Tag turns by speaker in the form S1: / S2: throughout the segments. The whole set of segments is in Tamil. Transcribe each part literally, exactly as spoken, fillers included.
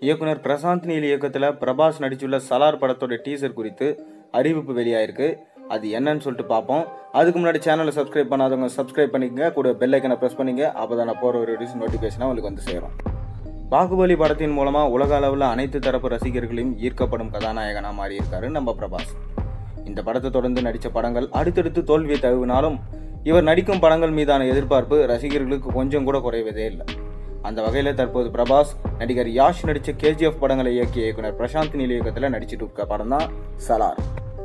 S1: இயக்குனர் பிரசாந்த் நீல் இயக்கத்தில் பிரபாஸ் நடிச்சுள்ள சலார் படத்தோட டீசர் குறித்து அறிவிப்பு வெளியாயிருக்கு. அது என்னன்னு சொல்லிட்டு பார்ப்போம். அதுக்கு முன்னாடி சேனலை சப்ஸ்கிரைப் பண்ணாதவங்க சப்ஸ்கிரைப் பண்ணிக்கங்க, கூட பெல் ஐக்கனை ப்ரெஸ் பண்ணிங்க. அப்போ தான் நான் போகிற ஒரு வீடியோஸ் நோட்டிஃபிகேஷனாக உங்களுக்கு வந்து சேரும். பாகுபலி படத்தின் மூலமாக உலக அளவில் அனைத்து தரப்பு ரசிகர்களையும் ஈர்க்கப்படும் கதாநாயகனாக மாறியிருக்காரு நம்ம பிரபாஸ். இந்த படத்தை தொடர்ந்து நடித்த படங்கள் அடுத்தடுத்து தோல்வியை தழுவினாலும் இவர் நடிக்கும் படங்கள் மீதான எதிர்பார்ப்பு ரசிகர்களுக்கு கொஞ்சம் கூட குறைவதே இல்லை. அந்த வகையில் தற்போது பிரபாஸ் நடிகர் யாஷ் நடித்த கேஜிஎஃப் படங்களை இயக்கிய இயக்குனர் பிரசாந்த் நீல் இயக்கத்தில் நடிச்சிட்டு இருக்க படம் தான் சலார்.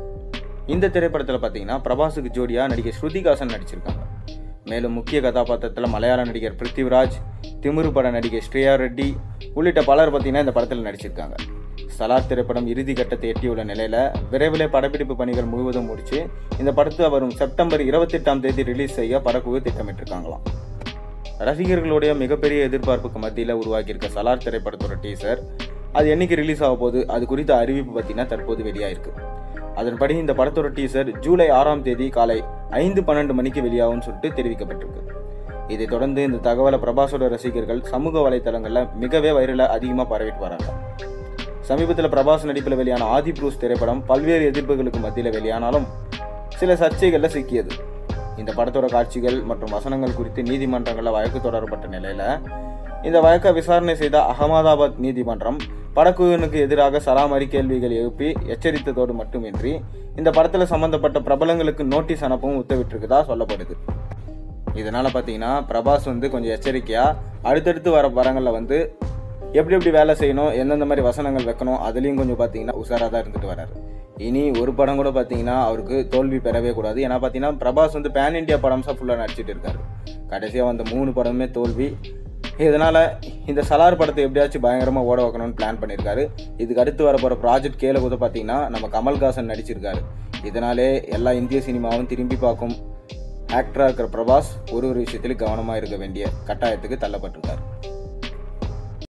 S1: இந்த திரைப்படத்தில் பார்த்தீங்கன்னா பிரபாஸுக்கு ஜோடியாக நடிகர் ஸ்ருதி ஹாசன் நடிச்சிருக்காங்க. மேலும் முக்கிய கதாபாத்திரத்தில் மலையாள நடிகர் பிருத்திவிராஜ், திமிரு பட நடிகர் ஸ்ரேயா ரெட்டி உள்ளிட்ட பலர் பார்த்தீங்கன்னா இந்த படத்தில் நடிச்சிருக்காங்க. சலார் திரைப்படம் இறுதி கட்டத்தை எட்டியுள்ள நிலையில் விரைவிலே படப்பிடிப்பு பணிகள் முழுவதும் முடிச்சு இந்த படத்தை வரும் செப்டம்பர் இருபத்தி எட்டாம் தேதி ரிலீஸ் செய்ய படக்குழு திட்டமிட்டிருக்காங்களாம். ரசிகர்களுடைய மிகப்பெரிய எதிர்பார்ப்புக்கு மத்தியில் உருவாக்கியிருக்க சலார் திரைப்படத்தோட டீசர் அது என்னைக்கு ரிலீஸ் ஆக போகுது அது குறித்த அறிவிப்பு பார்த்தீங்கன்னா தற்போது வெளியாயிருக்கு. அதன்படி இந்த படத்தோட டீசர் ஜூலை ஆறாம் தேதி காலை ஐந்து பன்னெண்டு மணிக்கு வெளியாகும்னு சொல்லிட்டு தெரிவிக்கப்பட்டிருக்கு. இதைத் தொடர்ந்து இந்த தகவலை பிரபாஸோட ரசிகர்கள் சமூக வலைதளங்களில் மிகவே வைரலாக அதிகமாக பரவிட்டு வராங்க. சமீபத்தில் பிரபாஸ் நடிப்பில் வெளியான adipurush திரைப்படம் பல்வேறு எதிர்ப்புகளுக்கு மத்தியில் வெளியானாலும் சில சர்ச்சைகளில் சிக்கியது. இந்த படத்தோட காட்சிகள் மற்றும் வசனங்கள் குறித்து நீதிமன்றங்களில் வழக்கு தொடரப்பட்ட நிலையில் இந்த வழக்கை விசாரணை செய்த அகமதாபாத் நீதிமன்றம் படக்குழுவினுக்கு எதிராக சராமரி கேள்விகள் எழுப்பி எச்சரித்ததோடு மட்டுமின்றி இந்த படத்தில் சம்பந்தப்பட்ட பிரபலங்களுக்கு நோட்டீஸ் அனுப்பவும் உத்தரவிட்டிருக்குதா சொல்லப்படுது. இதனால பார்த்தீங்கன்னா பிரபாஸ் வந்து கொஞ்சம் எச்சரிக்கையாக அடுத்தடுத்து வர படங்களில் வந்து எப்படி எப்படி வேலை செய்யணும், எந்தெந்த மாதிரி வசனங்கள் வைக்கணும், அதுலேயும் கொஞ்சம் பார்த்தீங்கன்னா உஷாராக தான் இருந்துட்டு வராரு. இனி ஒரு படம் கூட பார்த்தீங்கன்னா அவருக்கு தோல்வி பெறவே கூடாது. ஏன்னா பார்த்தீங்கன்னா பிரபாஸ் வந்து பேன் இண்டியா படம்ஸாக ஃபுல்லாக நடிச்சிட்டு இருக்காரு. கடைசியாக வந்த மூணு படமே தோல்வி. இதனால் இந்த சலார் படத்தை எப்படியாச்சும் பயங்கரமாக ஓட வைக்கணும்னு பிளான் பண்ணியிருக்காரு. இதுக்கு அடுத்து வர போகிற ப்ராஜெக்ட் கேல கூட பார்த்தீங்கன்னா நம்ம கமல்ஹாசன் நடிச்சிருக்காரு. இதனாலே எல்லா இந்திய சினிமாவும் திரும்பி பார்க்கும் ஆக்டராக இருக்கிற பிரபாஸ் ஒரு ஒரு விஷயத்திலும் கவனமாக இருக்க வேண்டிய கட்டாயத்துக்கு தள்ளப்பட்டிருக்காரு.